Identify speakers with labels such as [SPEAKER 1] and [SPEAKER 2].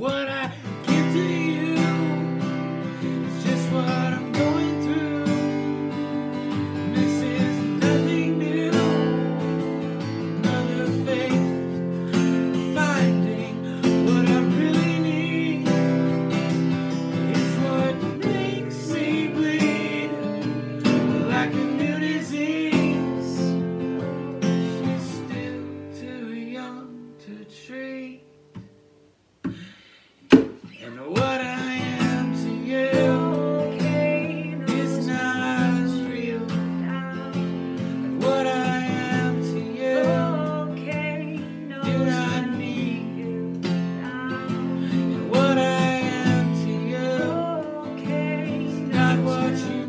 [SPEAKER 1] what I give to you is just what I'm going through. This is nothing new. Another faith finding what I really need is what makes me bleed like a new disease. She's still too young to treat. And what I am to you is not real. And what I am to you do not need. And what I am to you is not what you